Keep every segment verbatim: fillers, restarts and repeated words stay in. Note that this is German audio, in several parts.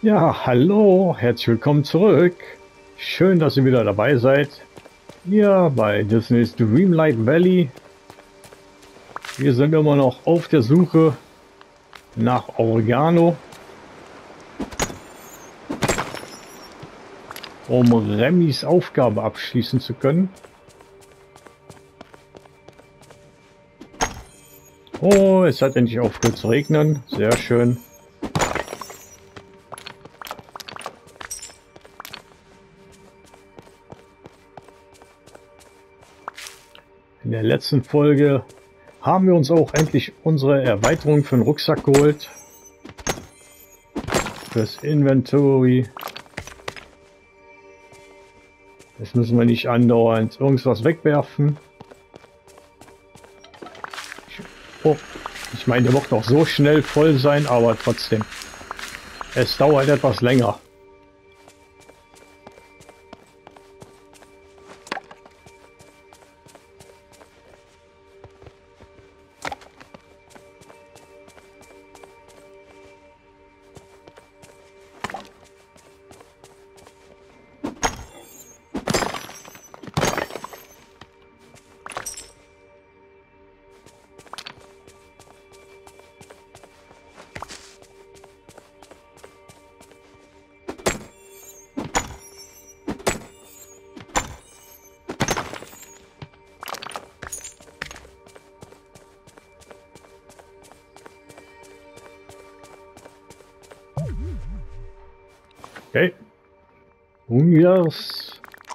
Ja, hallo, herzlich willkommen zurück. Schön, dass ihr wieder dabei seid. Hier bei Disney's Dreamlight Valley. Wir sind immer noch auf der Suche nach Oregano, um Remys Aufgabe abschließen zu können. Oh, es hat endlich aufgehört zu regnen. Sehr schön. In der letzten Folge haben wir uns auch endlich unsere Erweiterung für den Rucksack geholt. Fürs Inventory. Jetzt müssen wir nicht andauernd irgendwas wegwerfen. Oh, ich meine, der wird noch so schnell voll sein, aber trotzdem. Es dauert etwas länger. Okay. Und yes.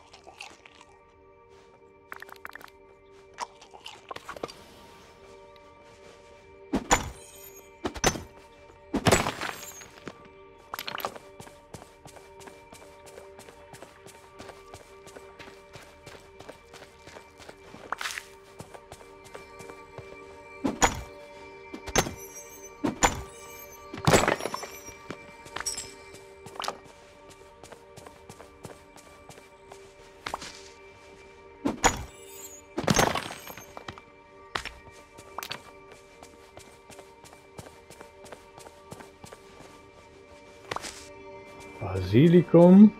Basilikum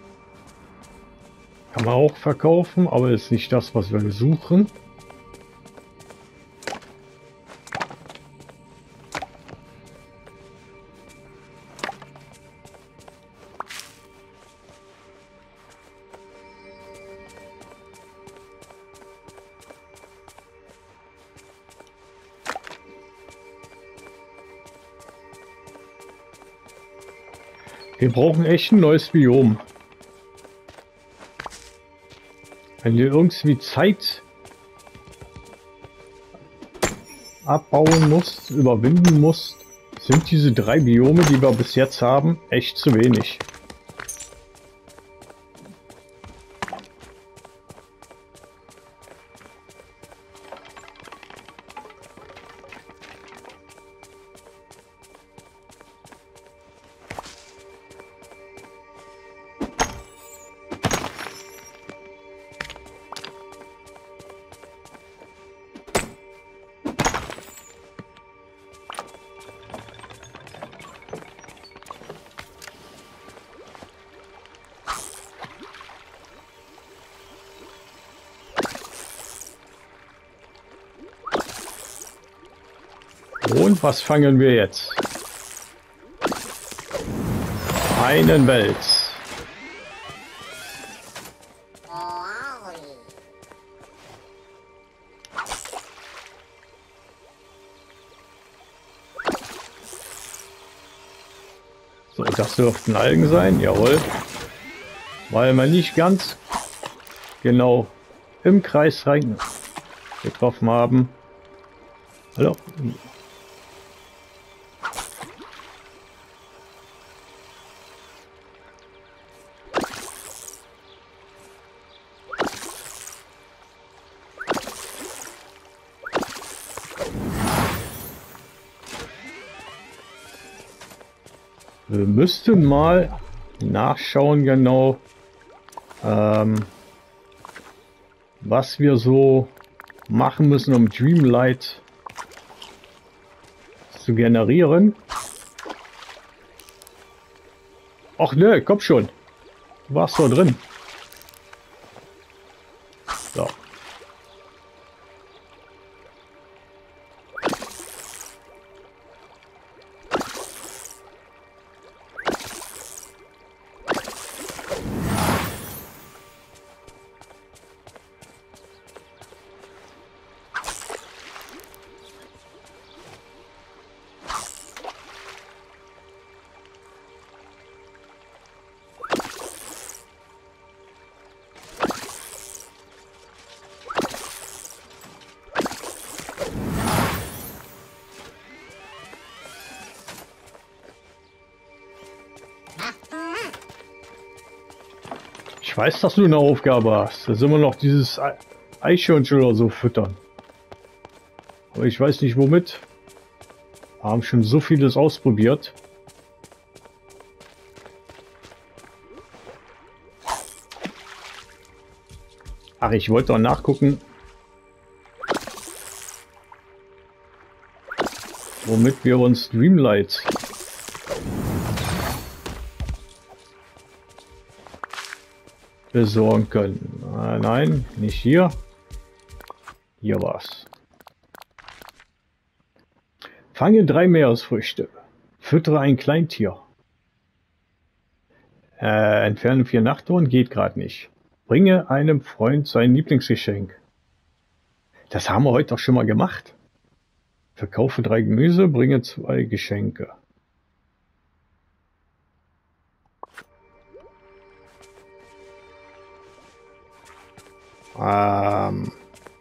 kann man auch verkaufen, aber ist nicht das, was wir suchen. Wir brauchen echt ein neues Biom. Wenn ihr irgendwie Zeit abbauen musst, überwinden musst, sind diese drei Biome, die wir bis jetzt haben, echt zu wenig. Und was fangen wir jetzt? Einen Wels. So, das dürften Algen sein, jawohl. Weil wir nicht ganz genau im Kreis rein getroffen haben. Hallo? Wir müssten mal nachschauen genau, ähm, was wir so machen müssen, um Dreamlight zu generieren. Ach ne, komm schon. Du warst doch drin. So. Ich weiß, dass du eine Aufgabe hast. Da sind wir noch dieses Eichhörnchen oder so füttern. Aber ich weiß nicht womit. Wir haben schon so vieles ausprobiert. Ach, ich wollte doch nachgucken, womit wir uns Dreamlight besorgen können. Ah, nein, nicht hier. Hier war's. Fange drei Meeresfrüchte. Füttere ein Kleintier. Äh, entferne vier Nachtuhren geht gerade nicht. Bringe einem Freund sein Lieblingsgeschenk. Das haben wir heute doch schon mal gemacht. Verkaufe drei Gemüse, bringe zwei Geschenke. Ähm.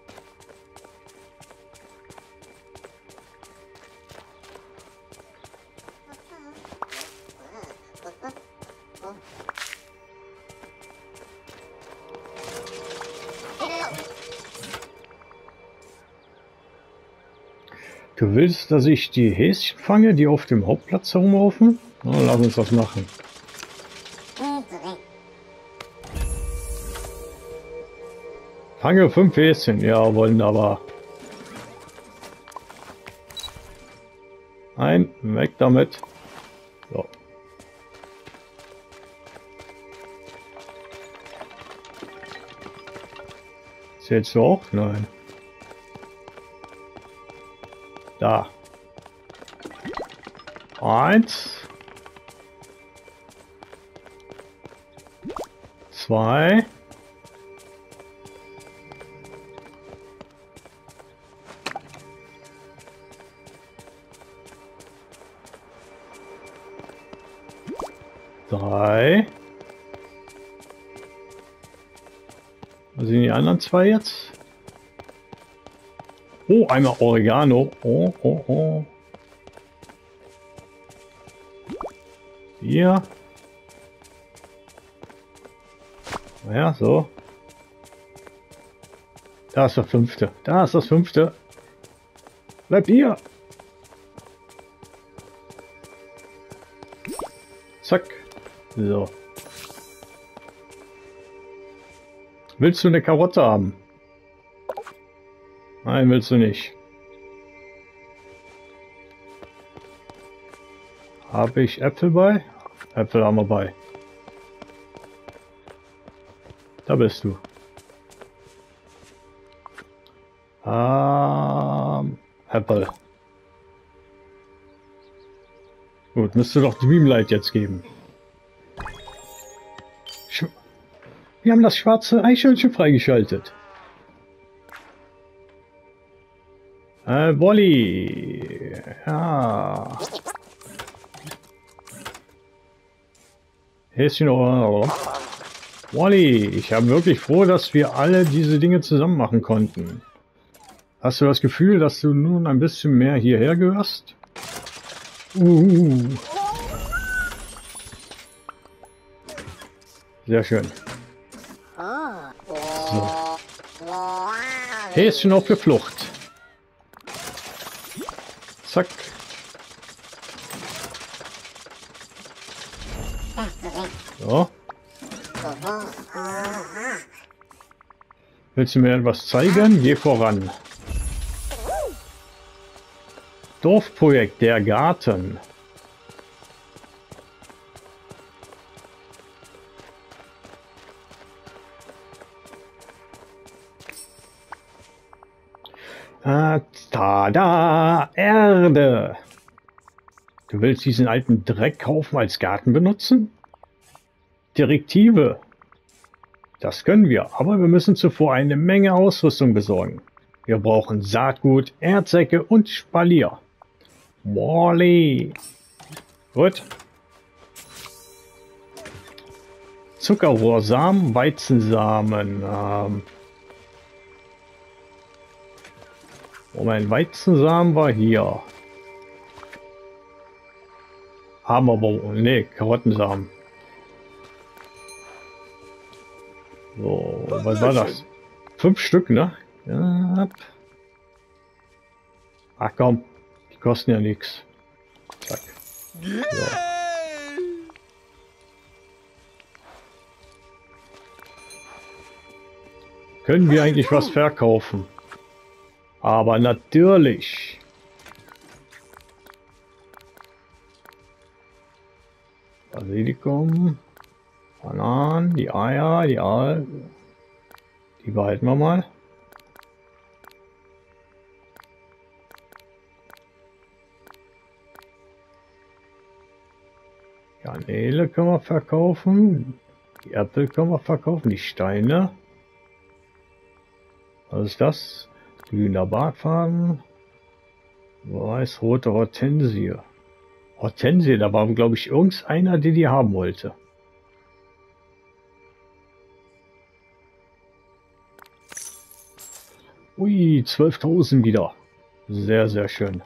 Du willst, dass ich die Häschen fange, die auf dem Hauptplatz herumlaufen? Na, lass uns das machen. Fange fünf Häschen, ja, wollen aber. Nein, weg damit. So. Zählst du auch? Nein. Da. Eins. Zwei. Drei. Was sind die anderen zwei jetzt? Oh, einmal Oregano. Oh, oh, oh. Hier. Naja, so. Da ist der fünfte. Da ist das fünfte. Bleib hier. Zack. So. Willst du eine Karotte haben? Nein, willst du nicht. Habe ich Äpfel bei? Äpfel haben wir bei. Da bist du. Ähm, Äpfel. Gut, müsste doch Dreamlight jetzt geben. Sch Wir haben das schwarze Eichhörnchen freigeschaltet. Äh, Wolli. Ja. Häschen oder Wolli, ich habe wirklich froh, dass wir alle diese Dinge zusammen machen konnten. Hast du das Gefühl, dass du nun ein bisschen mehr hierher gehörst? Uh. Sehr schön. So. Häschen auf der Flucht. Zack. So. Willst du mir etwas zeigen? Geh voran. Dorfprojekt, der Garten. Ah, tada! Erde! Du willst diesen alten Dreckhaufen als Garten benutzen? Direktive! Das können wir, aber wir müssen zuvor eine Menge Ausrüstung besorgen. Wir brauchen Saatgut, Erdsäcke und Spalier. Wally! Gut. Zuckerrohrsamen, Weizensamen. Ähm Moment, Weizensamen war hier. Haben wir aber, ne, Karottensamen. So, was war das? Fünf Stück, ne? Ja. Ach komm, die kosten ja nichts. Zack. So. Können wir eigentlich was verkaufen? Aber natürlich. Basilikum, Bananen, die Eier, die Eier, die behalten wir mal. Garnele können wir verkaufen, die Äpfel können wir verkaufen, die Steine. Was ist das? Glühender Bartfaden, weiß-rote Hortensie. Hortensie, da war glaube ich irgendeiner, der die haben wollte. Ui, zwölftausend wieder. Sehr, sehr schön.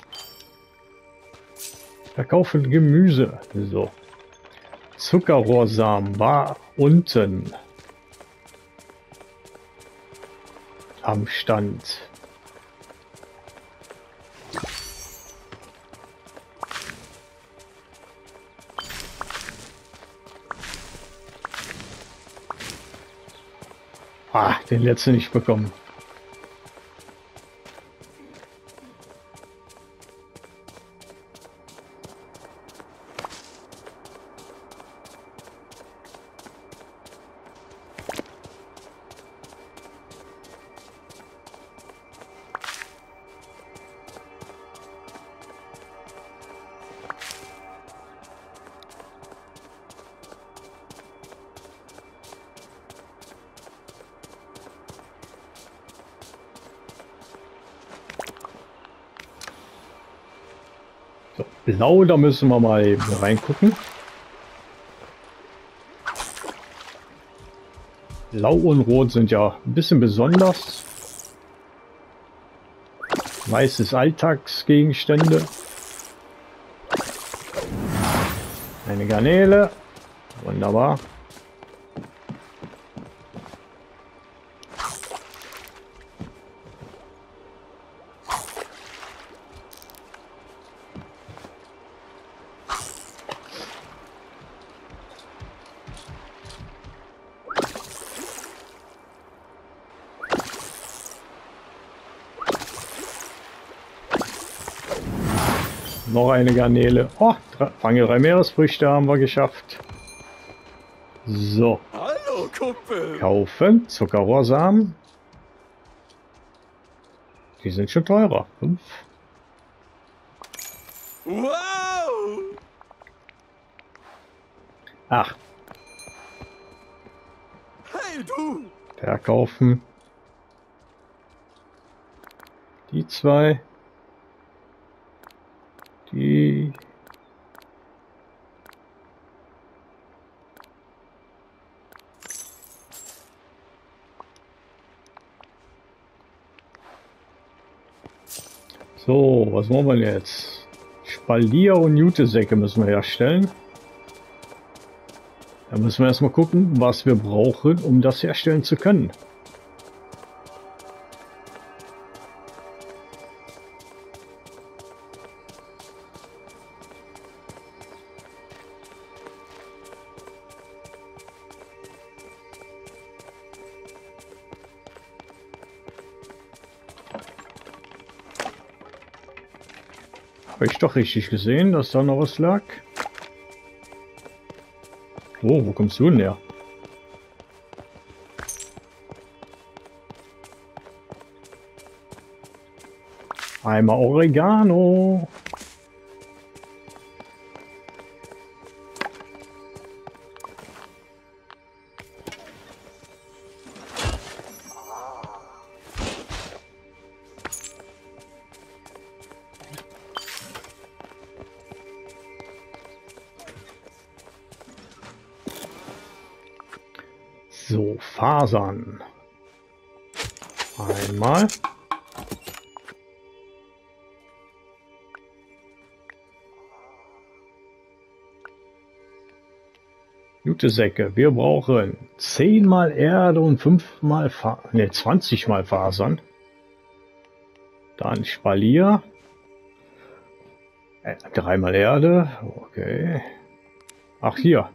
Verkaufen Gemüse. So. Zuckerrohrsamen war unten am Stand. Ah, den letzten nicht bekommen. So, blau, da müssen wir mal eben reingucken. Blau und Rot sind ja ein bisschen besonders. Weiß ist Alltagsgegenstände. Eine Garnele. Wunderbar. Noch eine Garnele. Oh, Fange drei Meeresfrüchte haben wir geschafft. So. Hallo, Kumpel. Kaufen. Zuckerrohrsamen. Die sind schon teurer. Fünf. Wow. Ach. Hey, du. Verkaufen. Die zwei. Die. So, was wollen wir jetzt? Spalier und Jutesäcke müssen wir herstellen. Da müssen wir erstmal gucken, was wir brauchen, um das herstellen zu können. Habe ich doch richtig gesehen, dass da noch was lag? Oh, wo kommst du denn her? Einmal Oregano. So, Fasern. Einmal. Gute Säcke. Wir brauchen zehn mal Erde und fünf mal Fa ne, zwanzig mal Fasern. Dann Spalier. Äh, dreimal Erde. Okay. Ach, hier.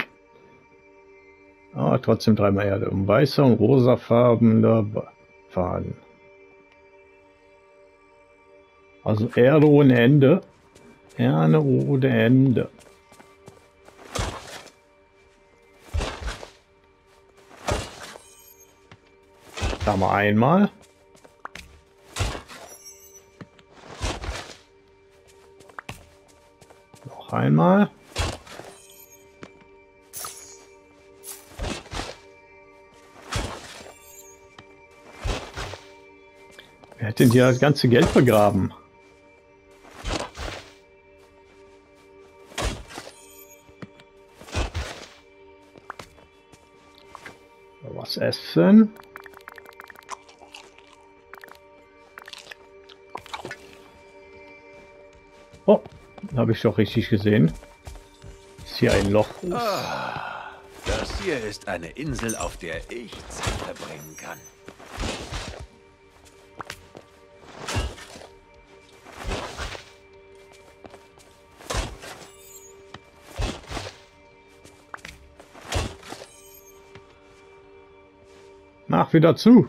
Ah, trotzdem dreimal Erde. Um weißer und rosafarbener Faden. Also Erde ohne Ende. Erde ohne Ende. Da mal einmal. Noch einmal. Wer hat denn hier das ganze Geld begraben? Was essen? Oh, habe ich doch richtig gesehen. Ist hier ein Loch? Ah, das hier ist eine Insel, auf der ich Zeit verbringen kann. Mach wieder zu.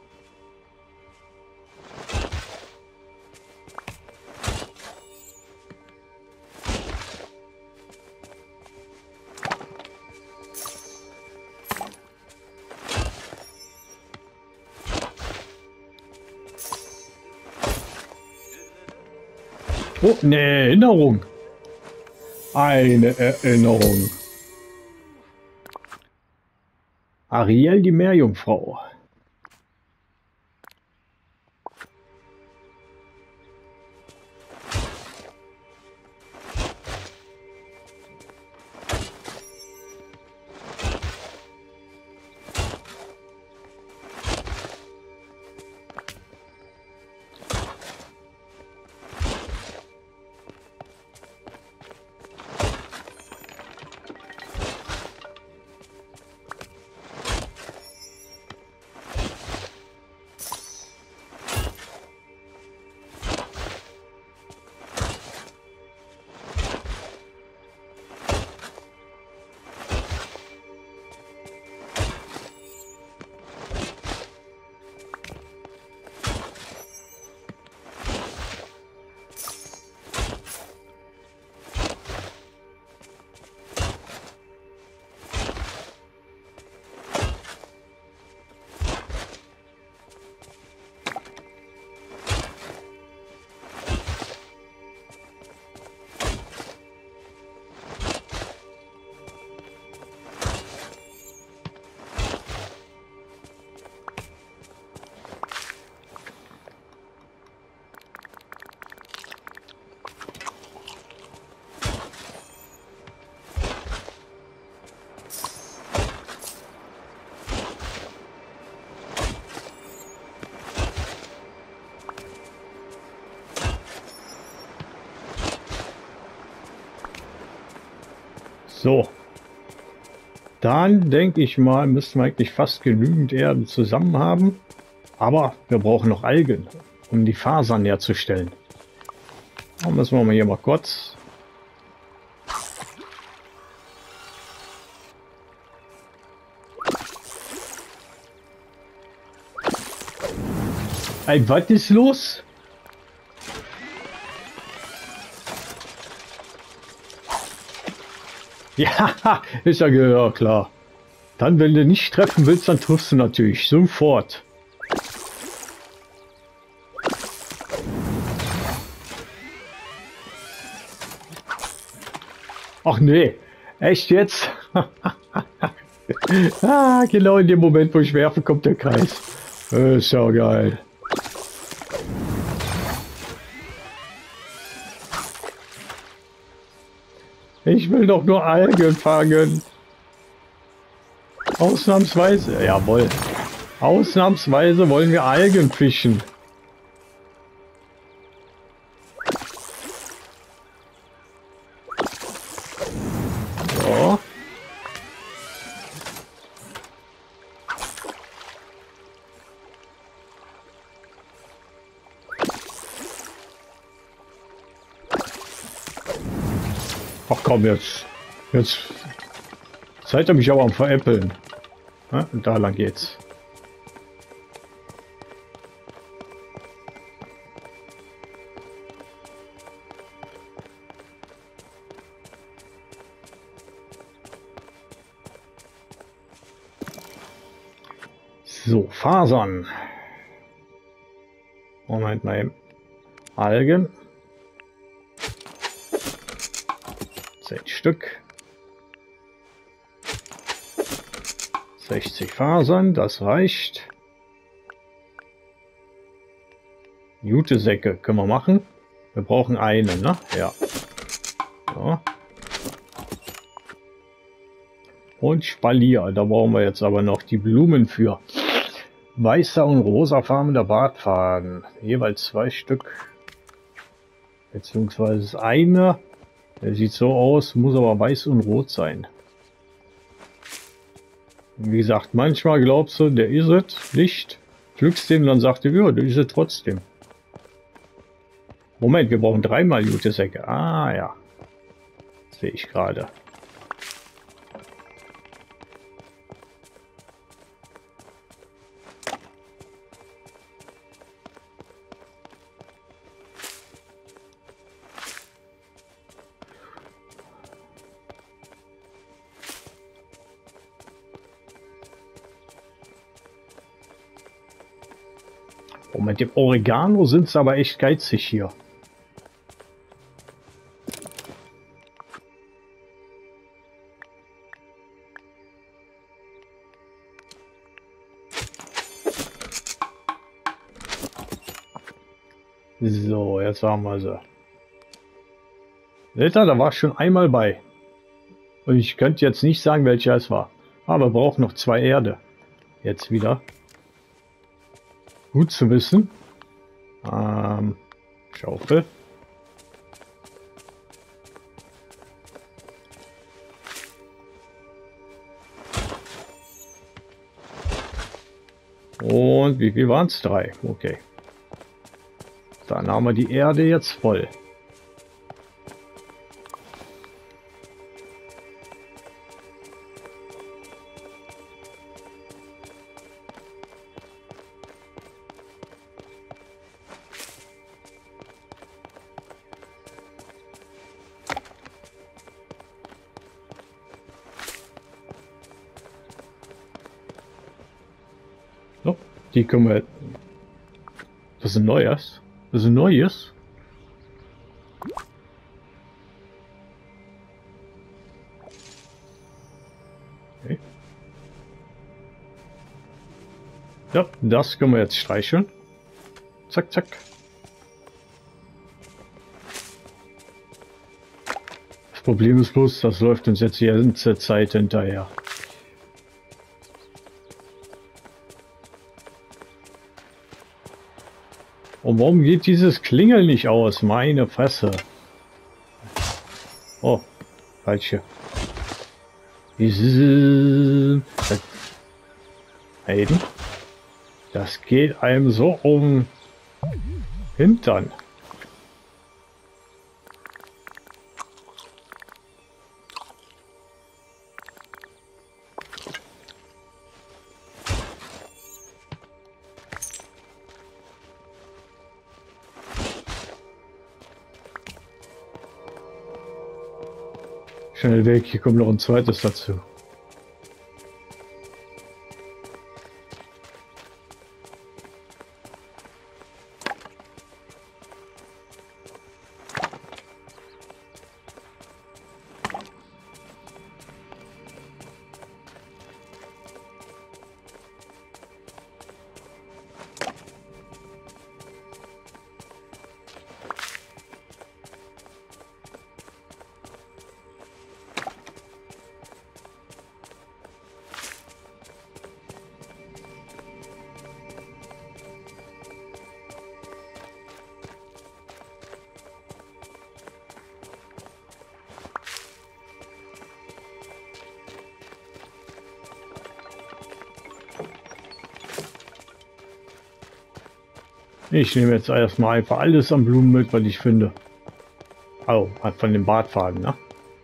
Oh, eine Erinnerung. Eine Erinnerung. Ariel, die Meerjungfrau. So, dann denke ich mal, müssten wir eigentlich fast genügend Erde zusammen haben. Aber wir brauchen noch Algen, um die Fasern herzustellen. Dann müssen wir mal hier mal kurz. Ey, was ist los? Ja, ist ja ja, klar. Dann, wenn du nicht treffen willst, dann triffst du natürlich sofort. Ach nee, echt jetzt? Ah, genau in dem Moment, wo ich werfe, kommt der Kreis. Äh, ist ja geil. Ich will doch nur Algen fangen. Ausnahmsweise, jawohl. Ausnahmsweise wollen wir Algen fischen. So. Ach komm jetzt. Jetzt seid ihr mich aber am Veräppeln. Ja, und da lang geht's. So, Fasern. Moment mal eben. Algen. zehn Stück. sechzig Fasern, das reicht. Jutesäcke können wir machen. Wir brauchen eine, ne? Ja. So. Und Spalier, da brauchen wir jetzt aber noch die Blumen für. Weißer und rosafarbener Bartfaden. Jeweils zwei Stück. Beziehungsweise eine. Der sieht so aus, muss aber weiß und rot sein. Wie gesagt, manchmal glaubst du, der ist es nicht. Pflückst den, dann sagt er, ja, der ist es trotzdem. Moment, wir brauchen dreimal Jutesäcke. Ah ja. Sehe ich gerade. Und mit dem Oregano sind sie aber echt geizig hier. So, jetzt haben wir sie. Seht ihr, da war ich schon einmal bei. Und ich könnte jetzt nicht sagen, welcher es war. Aber wir brauchen noch zwei Erde. Jetzt wieder. Gut zu wissen. Ähm, Schaufel. Und wie viel waren es? Drei. Okay. Dann haben wir die Erde jetzt voll. So, die können wir... Das ist ein neues. Das ist ein neues. Okay. Ja, das können wir jetzt streicheln. Zack, zack. Das Problem ist bloß, das läuft uns jetzt die ganze Zeit hinterher. Und warum geht dieses Klingeln nicht aus? Meine Fresse. Oh, falsche. Hayden. Das geht einem so um Hintern. Schnell weg, hier kommt noch ein zweites dazu. Ich nehme jetzt erstmal einfach alles an Blumen mit, was ich finde. Oh, von dem Bartfaden, ne?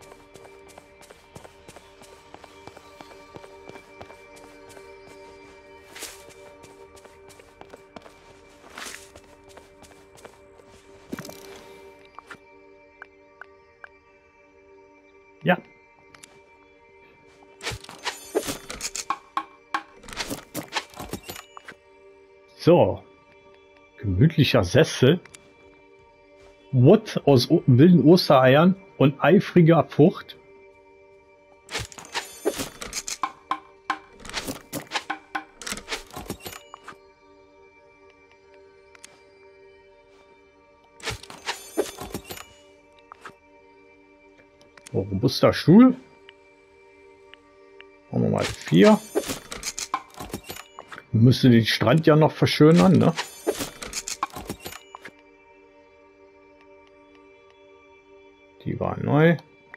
Ja. So. Gemütlicher Sessel. What aus o wilden Ostereiern und eifriger Frucht. Oh, robuster Stuhl. Machen wir mal vier. Müsste den Strand ja noch verschönern, ne? Die war neu.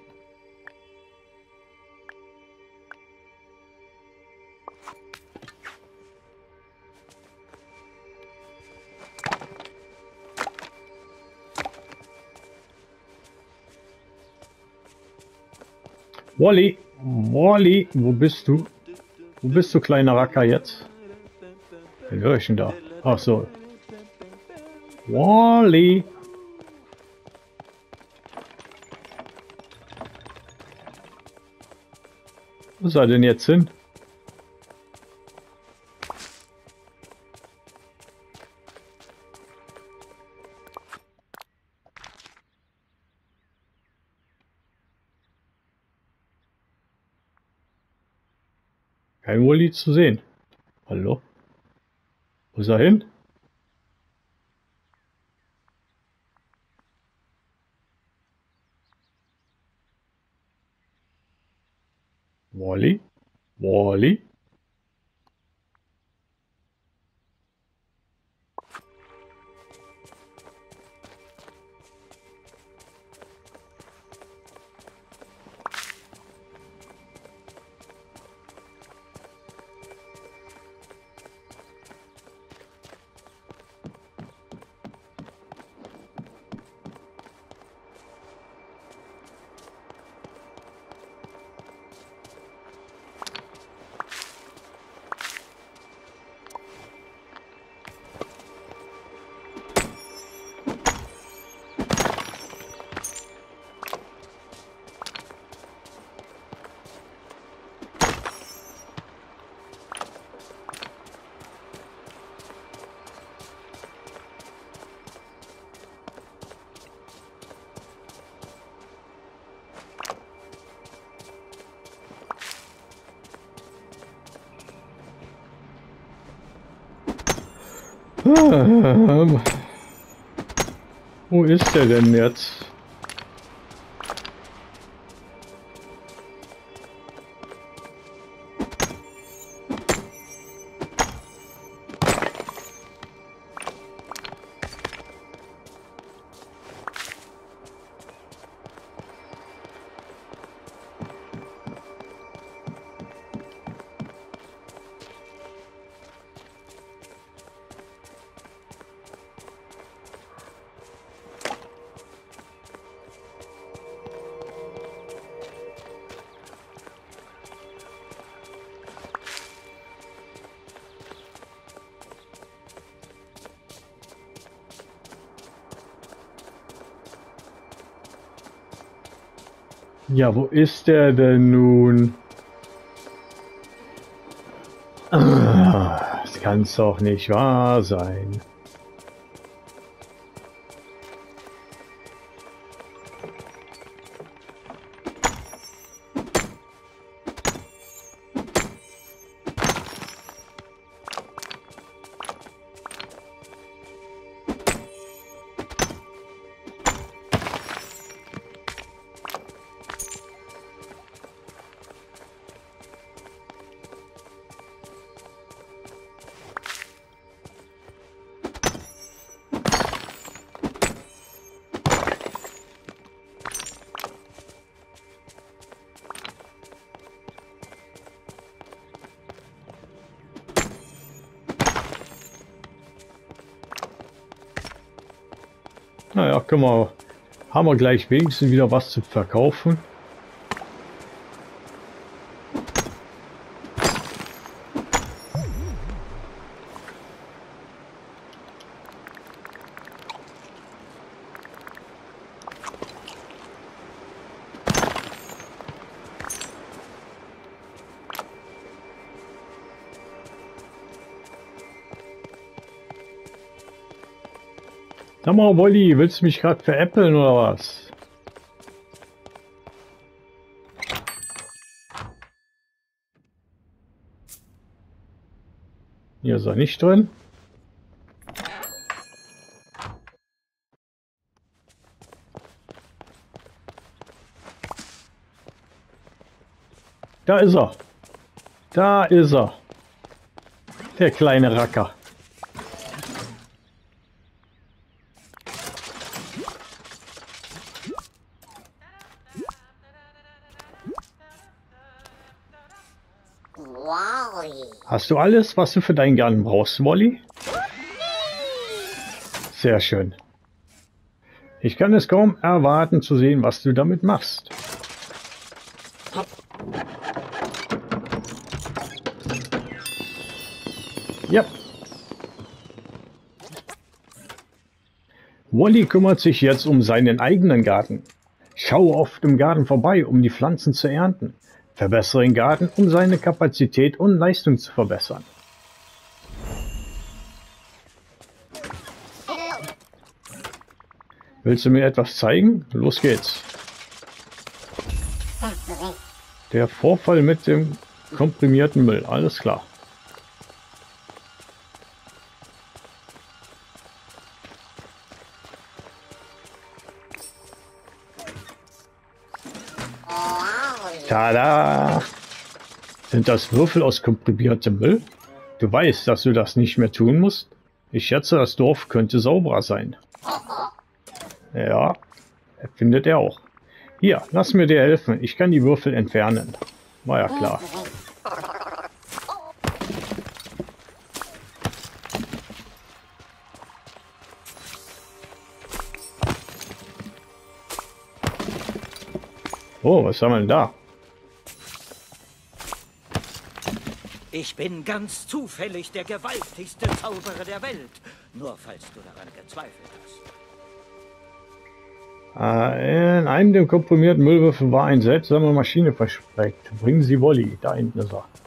Wally, Wally, wo bist du? Wo bist du, kleiner Racker, jetzt? Wen höre ich denn da? Ach so. Wally. Wo ist er denn jetzt hin? Kein Wally zu sehen. Hallo? Wo ist er hin? Wally? Wally? Ähm, wo ist der denn jetzt? Ja, wo ist der denn nun? Ah, das kann's doch nicht wahr sein. Naja, können wir, haben wir gleich wenigstens wieder was zu verkaufen. Sag mal, Wolli, willst du mich gerade veräppeln oder was? Hier ist er nicht drin. Da ist er. Da ist er. Der kleine Racker. Hast du alles, was du für deinen Garten brauchst, Wolli? Sehr schön. Ich kann es kaum erwarten zu sehen, was du damit machst. Ja. Wolli kümmert sich jetzt um seinen eigenen Garten. Schau oft im Garten vorbei, um die Pflanzen zu ernten. Verbessere den Garten, um seine Kapazität und Leistung zu verbessern. Willst du mir etwas zeigen? Los geht's. Der Vorfall mit dem komprimierten Müll. Alles klar. Tada! Sind das Würfel aus komprimiertem Müll? Du weißt, dass du das nicht mehr tun musst? Ich schätze, das Dorf könnte sauberer sein. Ja, findet er auch. Hier, lass mir dir helfen. Ich kann die Würfel entfernen. War ja klar. Oh, was haben wir denn da? Ich bin ganz zufällig der gewaltigste Zauberer der Welt. Nur falls du daran gezweifelt hast. In einem der komprimierten Müllwürfel war eine seltsame Maschine versteckt. Bringen Sie Wolli. Da hinten ist er.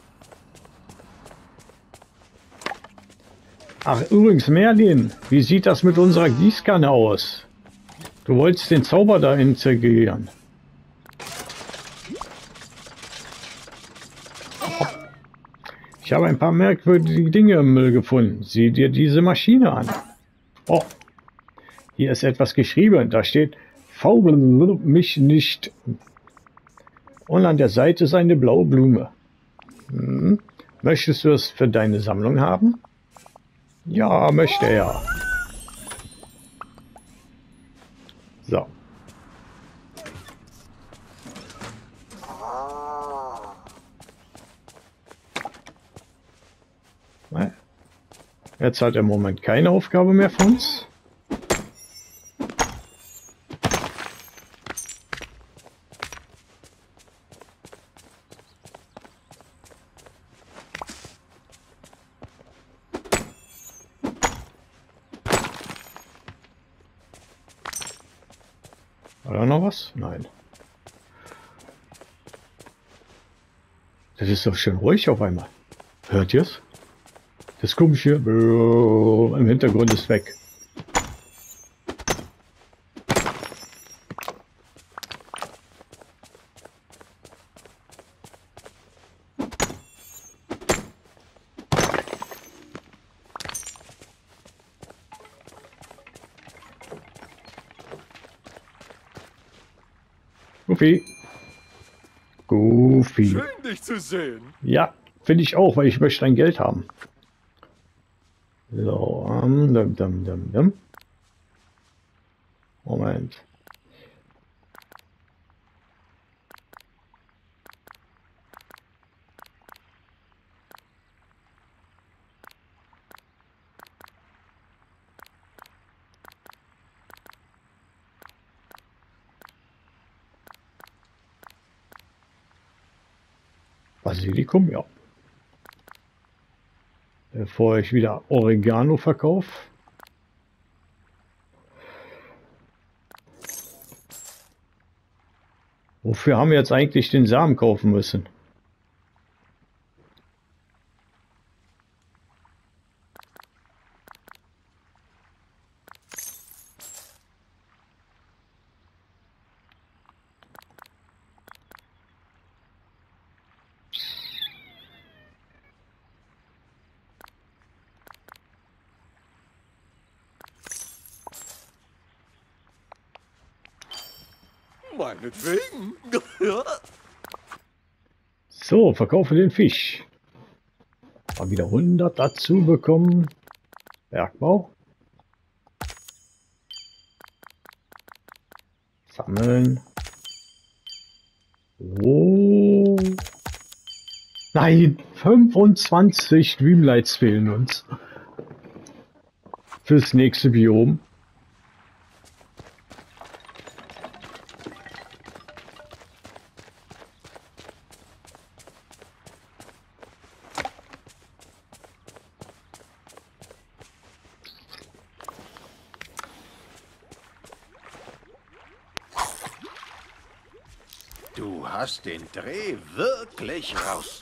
Ach, übrigens, Merlin, wie sieht das mit unserer Gießkanne aus? Du wolltest den Zauber da integrieren. Ich habe ein paar merkwürdige Dinge im Müll gefunden. Sieh dir diese Maschine an. Oh, hier ist etwas geschrieben. Da steht, faule mich nicht. Und an der Seite ist eine blaue Blume. Hm. Möchtest du es für deine Sammlung haben? Ja, möchte er. So. Jetzt hat er im Moment keine Aufgabe mehr für uns. War da noch was? Nein. Das ist doch schön ruhig auf einmal. Hört ihr es? Das komische im Hintergrund ist weg. Goofy. Goofy. Schön, dich zu sehen. Ja, finde ich auch, weil ich möchte ein Geld haben. So, um, dum, dum, dum, dum. Moment. Basilikum, ja. Bevor ich wieder Oregano verkaufe. Wofür haben wir jetzt eigentlich den Samen kaufen müssen? Meinetwegen. So, verkaufe den Fisch. Mal wieder hundert dazu bekommen. Bergbau. Sammeln. Oh. Nein, fünfundzwanzig Dreamlights fehlen uns. Fürs nächste Biom. Du hast den Dreh wirklich raus.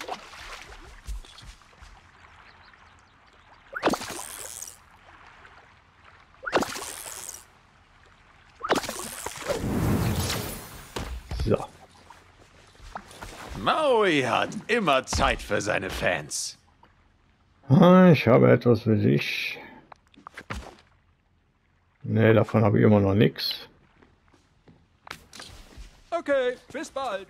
So. Maui hat immer Zeit für seine Fans. Ah, ich habe etwas für dich. Ne, davon habe ich immer noch nichts. Okay, bis bald.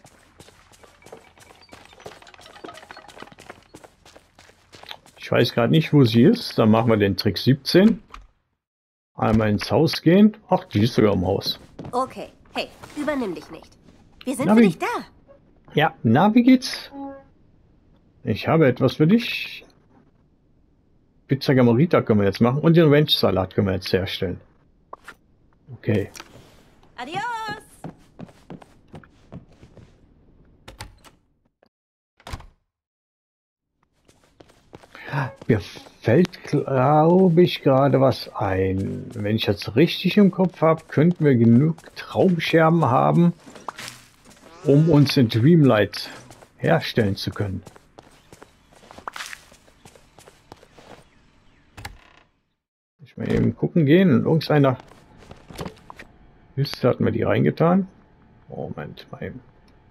Ich weiß gerade nicht, wo sie ist. Dann machen wir den Trick siebzehn. Einmal ins Haus gehen. Ach, die ist sogar im Haus. Okay, hey, übernimm dich nicht. Wir sind Na, für wie- dich da. Ja, na, wie geht's? Ich habe etwas für dich. Pizza Margarita können wir jetzt machen. Und den Ranch-Salat können wir jetzt herstellen. Okay. Adios! Mir fällt, glaube ich, gerade was ein. Wenn ich jetzt richtig im Kopf habe, könnten wir genug Traumscherben haben, um uns den Dreamlight herstellen zu können. Ich mal eben gucken gehen und irgendeiner Liste hatten wir die reingetan. Moment mal eben.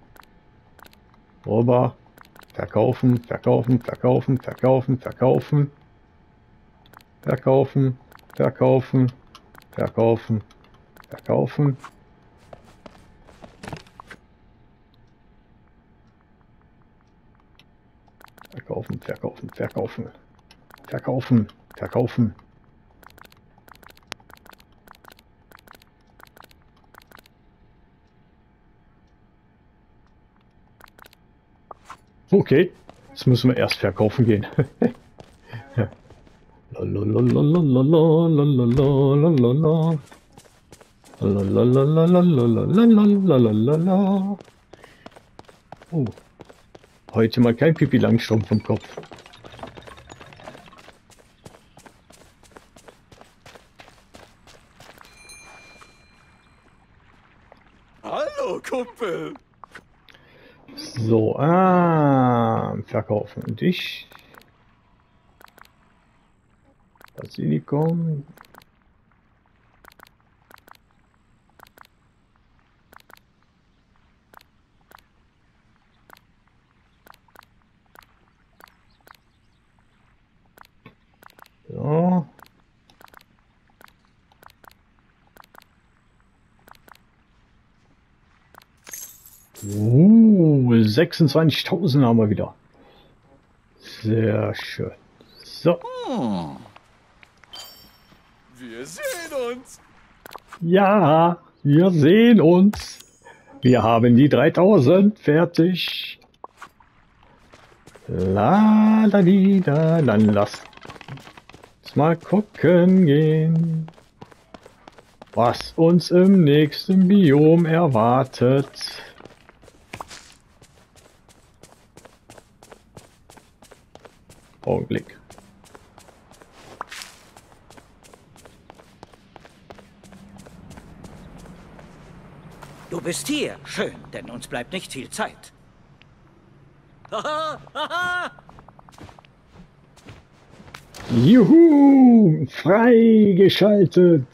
Rüber. Verkaufen, verkaufen, verkaufen, verkaufen, verkaufen. Verkaufen, verkaufen, verkaufen, verkaufen. Verkaufen, verkaufen, verkaufen. Verkaufen, verkaufen. Okay, jetzt müssen wir erst verkaufen gehen. Lalalalalalalalalala. Lalalalalalalalalala. Oh, heute mal kein Pipi Langstrumpf im Kopf. Hallo, Kumpel. So, ah, verkaufen. Und ich. Basilikum. So. Uh, sechsundzwanzigtausend haben wir wieder. Sehr schön. So. Hm. Wir sehen uns. Ja, wir sehen uns. Wir haben die dreitausend fertig. La la di da, dann lasst uns mal gucken gehen, was uns im nächsten Biom erwartet. Augenblick. Du bist hier. Schön, denn uns bleibt nicht viel Zeit. Haha, haha. Juhu! Freigeschaltet!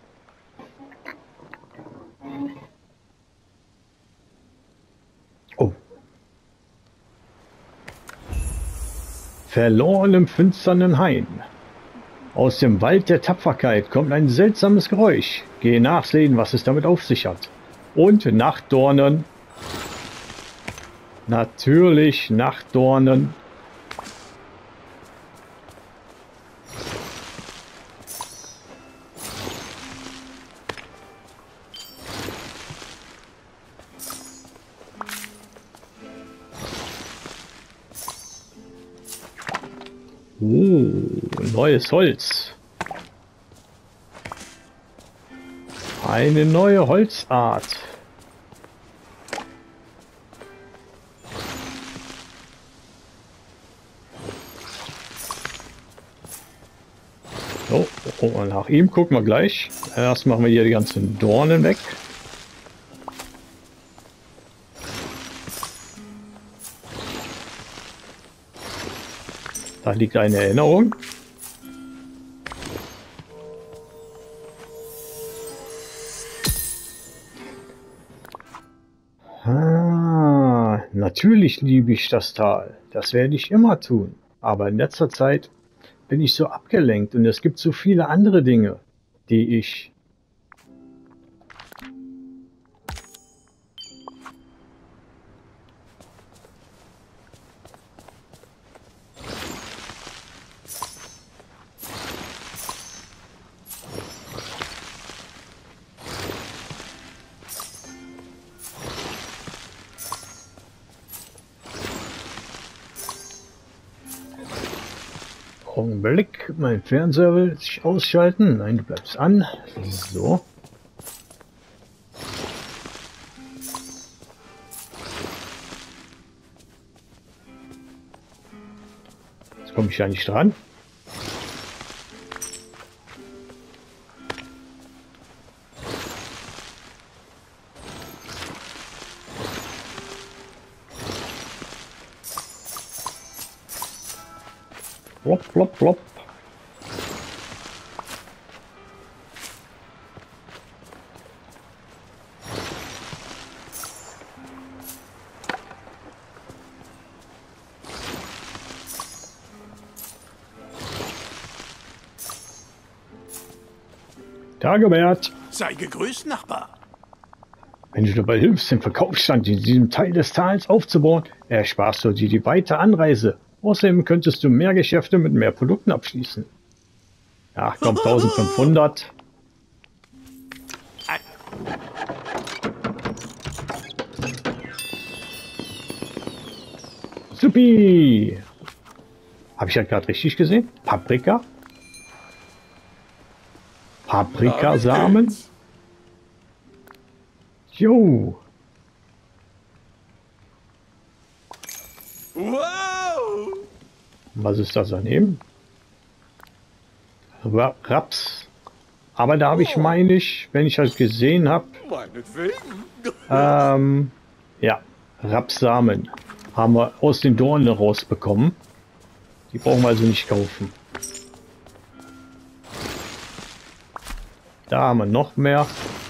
Oh. Verloren im finsternen Hain. Aus dem Wald der Tapferkeit kommt ein seltsames Geräusch. Gehe nachsehen, was es damit auf sich hat. Und Nachtdornen. Natürlich Nachtdornen. Oh, neues Holz. Eine neue Holzart. So, oh, nach ihm gucken wir gleich. Erst machen wir hier die ganzen Dornen weg. Da liegt eine Erinnerung. Ah, natürlich liebe ich das Tal. Das werde ich immer tun. Aber in letzter Zeit bin ich so abgelenkt und es gibt so viele andere Dinge, die ich... Augenblick, mein Fernseher will sich ausschalten. Nein, du bleibst an. So. Jetzt komme ich ja nicht dran. Plop, plop, plop. Dagobert, Sei gegrüßt, Nachbar. wenn du dabei hilfst, den Verkaufsstand in diesem Teil des Tals aufzubauen, ersparst du dir die weite Anreise. Außerdem könntest du mehr Geschäfte mit mehr Produkten abschließen. Ja, komm, eintausendfünfhundert. Supi! Habe ich ja gerade richtig gesehen? Paprika? Paprikasamen? Jo! Wow! Was ist das daneben? Ra- Raps. Aber da habe ich, meine ich, wenn ich das gesehen habe, Meinetwegen. ähm, ja, Rapsamen haben wir aus den Dornen rausbekommen. Die brauchen wir also nicht kaufen. Da haben wir noch mehr.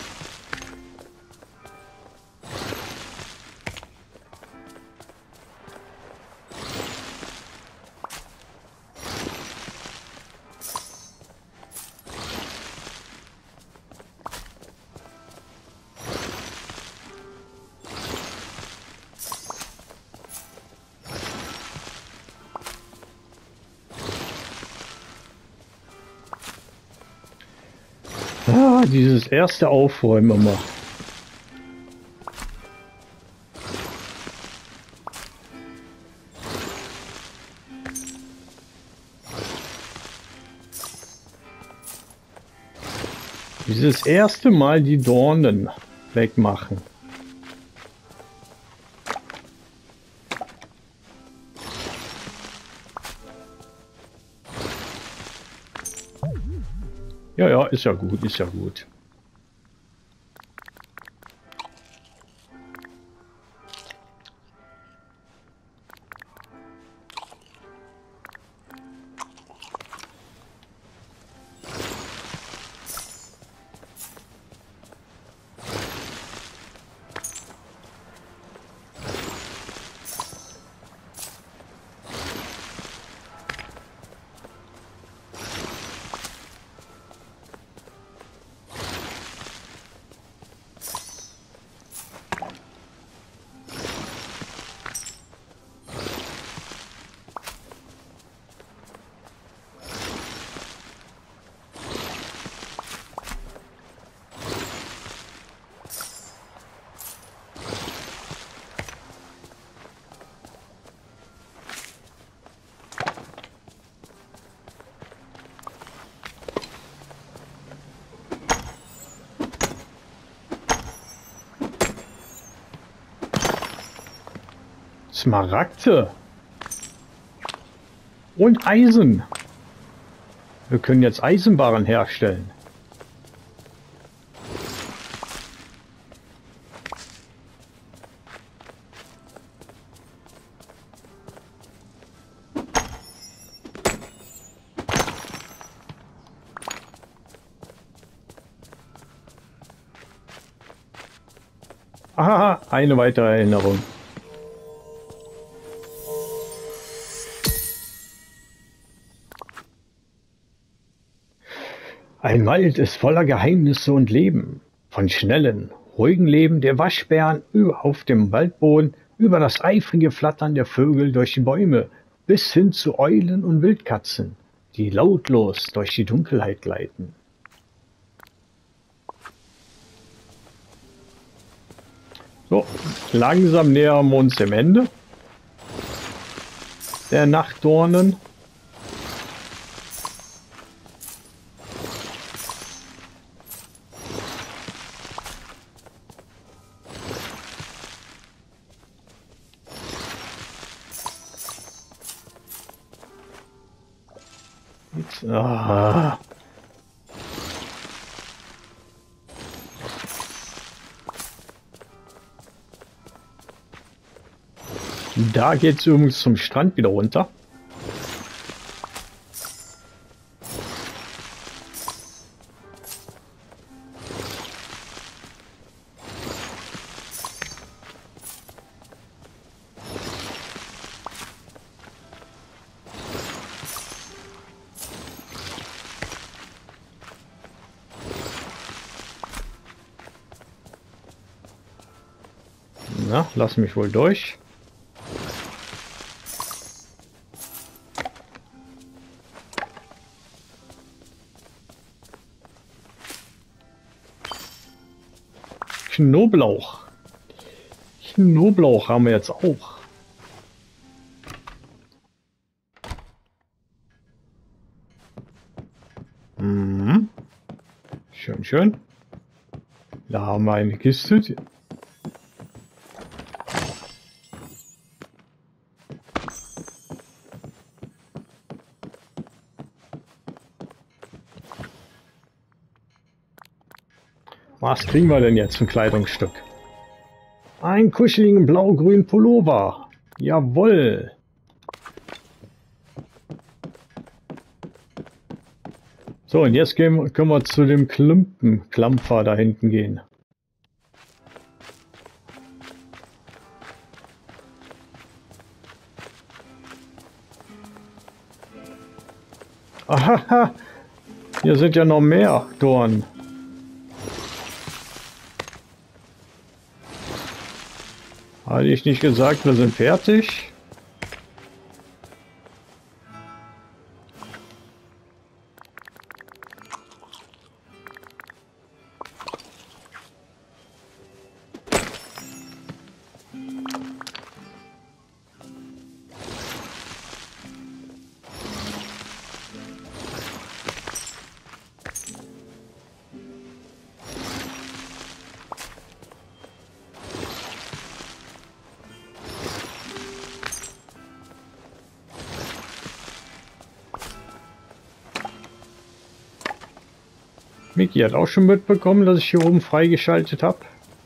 Ah, dieses erste Aufräumen immer. Dieses erste Mal die Dornen wegmachen. Ja, ja, ist ja gut, ist ja gut. Smaragde und Eisen. Wir können jetzt Eisenbarren herstellen. Aha, eine weitere Erinnerung. Ein Wald ist voller Geheimnisse und Leben. Von schnellen, ruhigen Leben der Waschbären über auf dem Waldboden, über das eifrige Flattern der Vögel durch die Bäume, bis hin zu Eulen und Wildkatzen, die lautlos durch die Dunkelheit gleiten. So, langsam nähern wir uns dem Ende der Nachtdornen. Jetzt, ah. Da geht es übrigens zum Strand wieder runter. Na, lass mich wohl durch. Knoblauch. Knoblauch haben wir jetzt auch. Mhm. Schön, schön. Da haben wir eine Kiste. Was kriegen wir denn jetzt für ein Kleidungsstück? Ein kuscheligen blau-grünen Pullover. Jawohl. So, und jetzt gehen, können wir zu dem Klumpenklampfer da hinten gehen. Aha, hier sind ja noch mehr Dornen. Hatte ich nicht gesagt, wir sind fertig? Mickey hat auch schon mitbekommen, dass ich hier oben freigeschaltet habe.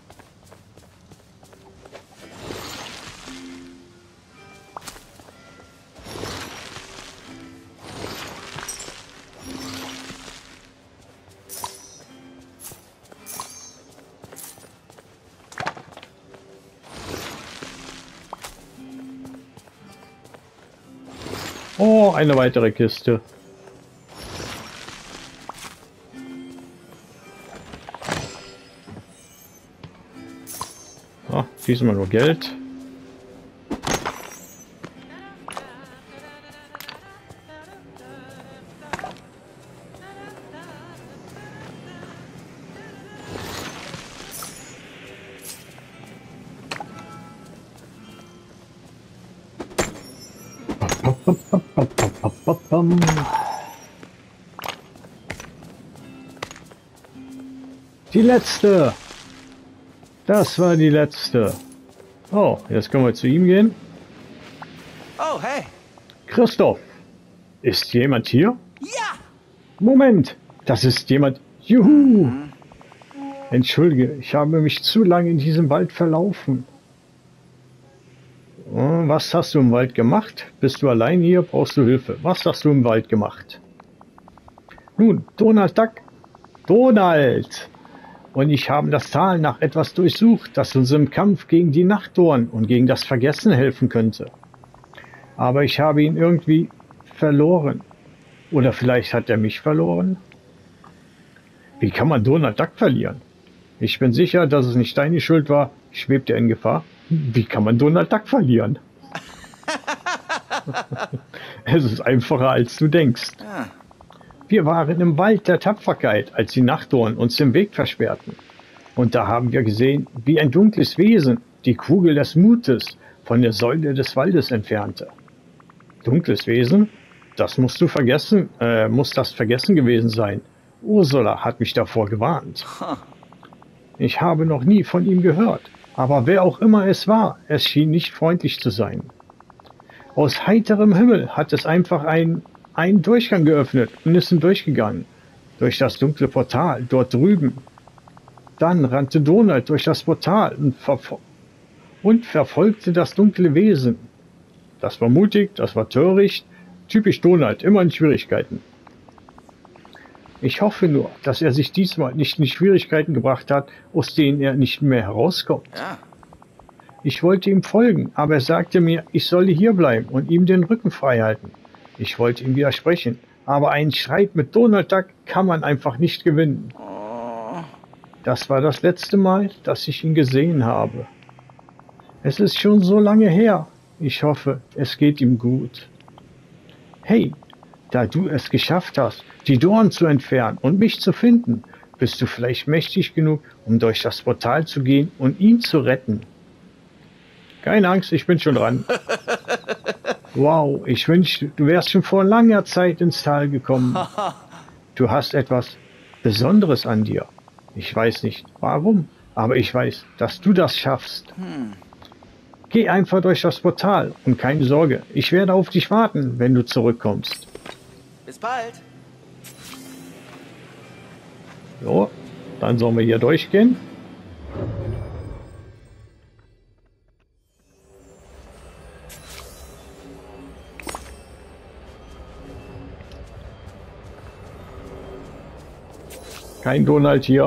Oh, eine weitere Kiste. Ah, diesmal nur Geld. Die letzte. Das war die letzte. Oh, jetzt können wir zu ihm gehen. Oh, hey. Christoph, ist jemand hier? Ja. Moment, das ist jemand. Juhu. Entschuldige, ich habe mich zu lange in diesem Wald verlaufen. Was hast du im Wald gemacht? Bist du allein hier? Brauchst du Hilfe? Was hast du im Wald gemacht? Nun, Donald Duck. Donald! Und ich habe das Tal nach etwas durchsucht, das uns im Kampf gegen die Nachtdorn und gegen das Vergessen helfen könnte. Aber ich habe ihn irgendwie verloren. Oder vielleicht hat er mich verloren? Wie kann man Donald Duck verlieren? Ich bin sicher, dass es nicht deine Schuld war. Schwebt er in Gefahr? Wie kann man Donald Duck verlieren? Es ist einfacher, als du denkst. Wir waren im Wald der Tapferkeit, als die Nachtdorn uns den Weg versperrten. Und da haben wir gesehen, wie ein dunkles Wesen die Kugel des Mutes von der Säule des Waldes entfernte. Dunkles Wesen? Das musst du vergessen, äh, muss das vergessen gewesen sein. Ursula hat mich davor gewarnt. Ich habe noch nie von ihm gehört, aber wer auch immer es war, es schien nicht freundlich zu sein. Aus heiterem Himmel hat es einfach ein einen Durchgang geöffnet und ist durchgegangen. Durch das dunkle Portal, dort drüben. Dann rannte Donald durch das Portal und, verfol und verfolgte das dunkle Wesen. Das war mutig, das war töricht. Typisch Donald, immer in Schwierigkeiten. Ich hoffe nur, dass er sich diesmal nicht in Schwierigkeiten gebracht hat, aus denen er nicht mehr herauskommt. Ja. Ich wollte ihm folgen, aber er sagte mir, ich solle hier bleiben und ihm den Rücken frei halten. Ich wollte ihm widersprechen, aber einen Streit mit Donald Duck kann man einfach nicht gewinnen. Das war das letzte Mal, dass ich ihn gesehen habe. Es ist schon so lange her. Ich hoffe, es geht ihm gut. Hey, da du es geschafft hast, die Dornen zu entfernen und mich zu finden, bist du vielleicht mächtig genug, um durch das Portal zu gehen und ihn zu retten. Keine Angst, ich bin schon dran. Wow, ich wünschte, du wärst schon vor langer Zeit ins Tal gekommen. Du hast etwas Besonderes an dir. Ich weiß nicht, warum, aber ich weiß, dass du das schaffst. Hm. Geh einfach durch das Portal und keine Sorge, ich werde auf dich warten, wenn du zurückkommst. Bis bald. So, dann sollen wir hier durchgehen. Kein Donald hier.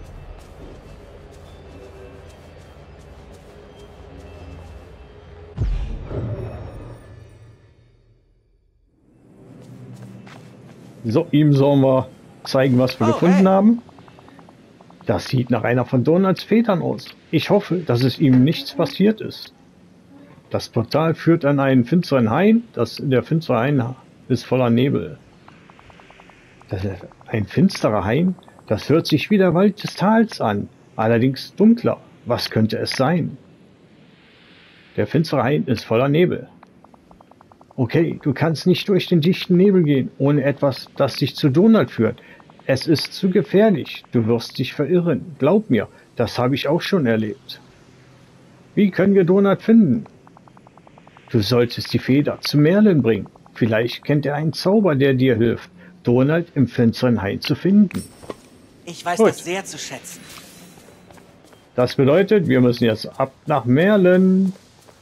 So, ihm sollen wir zeigen, was wir oh, gefunden hey. haben. Das sieht nach einer von Donalds Vätern aus. Ich hoffe, dass es ihm nichts passiert ist. Das Portal führt an einen finsteren Hain. Das, der finstere Hain ist voller Nebel. Das ist ein finsterer Hain? Das hört sich wie der Wald des Tals an, allerdings dunkler. Was könnte es sein? Der finstere Hain ist voller Nebel. Okay, du kannst nicht durch den dichten Nebel gehen, ohne etwas, das dich zu Donald führt. Es ist zu gefährlich, du wirst dich verirren. Glaub mir, das habe ich auch schon erlebt. Wie können wir Donald finden? Du solltest die Feder zu Merlin bringen. Vielleicht kennt er einen Zauber, der dir hilft, Donald im finsteren Hain zu finden. Ich weiß Gut. das sehr zu schätzen. Das bedeutet, wir müssen jetzt ab nach Merlin.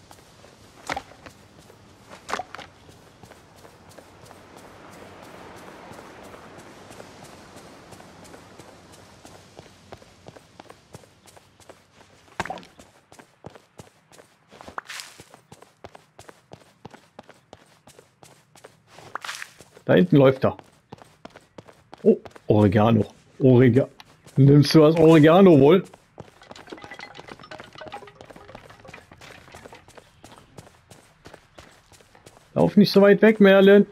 Da hinten läuft er. Oh, Oregano. Orega. Nimmst du das Oregano wohl? Lauf nicht so weit weg, Merlin.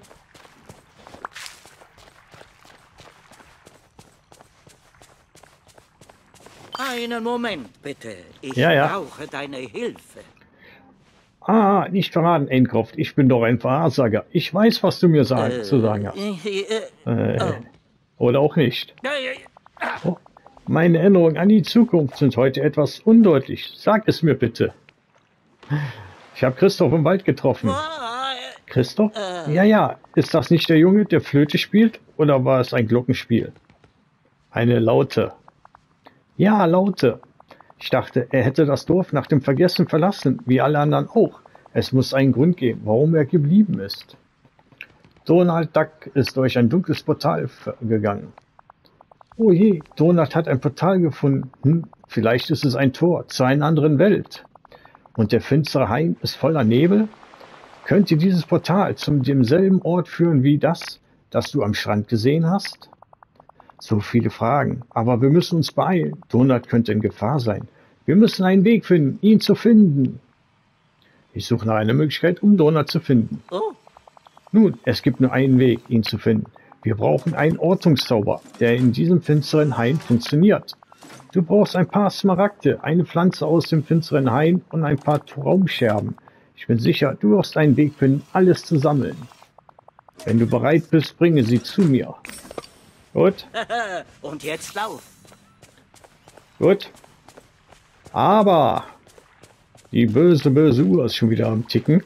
Einen Moment, bitte. Ich Ja, ja. brauche deine Hilfe. Ah, nicht verraten, Aincroft. Ich bin doch ein Wahrsager. Ich weiß, was du mir sagen, Äh, zu sagen hast. äh, Äh, oh. Oder auch nicht. äh, äh, Oh, meine Erinnerungen an die Zukunft sind heute etwas undeutlich. Sag es mir bitte. Ich habe Christoph im Wald getroffen. ah, äh, Christoph? Äh. Ja, ja. Ist das nicht der Junge, der Flöte spielt? Oder war es ein Glockenspiel? Eine Laute. Ja, Laute. Ich dachte, er hätte das Dorf nach dem Vergessen verlassen, wie alle anderen auch. Es muss einen Grund geben, warum er geblieben ist. Donald Duck ist durch ein dunkles Portal gegangen. Oh je, Donald hat ein Portal gefunden. Hm, vielleicht ist es ein Tor zu einer anderen Welt. Und der finstere Hain ist voller Nebel? Könnte dieses Portal zu demselben Ort führen wie das, das du am Strand gesehen hast? So viele Fragen, aber wir müssen uns beeilen. Donald könnte in Gefahr sein. Wir müssen einen Weg finden, ihn zu finden. Ich suche nach einer Möglichkeit, um Donald zu finden. oh, Nun, es gibt nur einen Weg, ihn zu finden. Wir brauchen einen Ortungszauber, der in diesem finsteren Hain funktioniert. Du brauchst ein paar Smaragde, eine Pflanze aus dem finsteren Hain und ein paar Traumscherben. Ich bin sicher, du wirst einen Weg finden, alles zu sammeln. Wenn du bereit bist, bringe sie zu mir. Gut, und jetzt lauf. gut. Aber die böse, böse Uhr ist schon wieder am Ticken.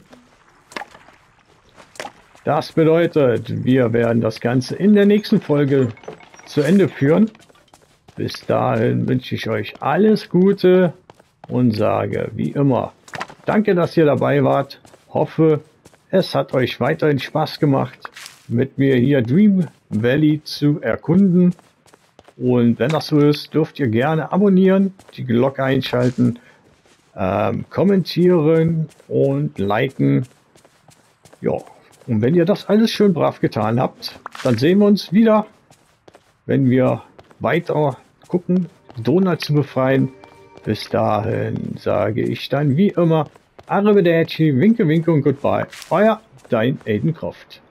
Das bedeutet, wir werden das Ganze in der nächsten Folge zu Ende führen. Bis dahin wünsche ich euch alles Gute und sage wie immer, danke, dass ihr dabei wart. Hoffe, es hat euch weiterhin Spaß gemacht, mit mir hier Dream Valley zu erkunden. Und wenn das so ist, dürft ihr gerne abonnieren, die Glocke einschalten, ähm, kommentieren und liken. Ja, und wenn ihr das alles schön brav getan habt, dann sehen wir uns wieder, wenn wir weiter gucken, Donald zu befreien. Bis dahin sage ich dann wie immer, Arrivederci, winke, winke und goodbye. Euer, dein Aincroft.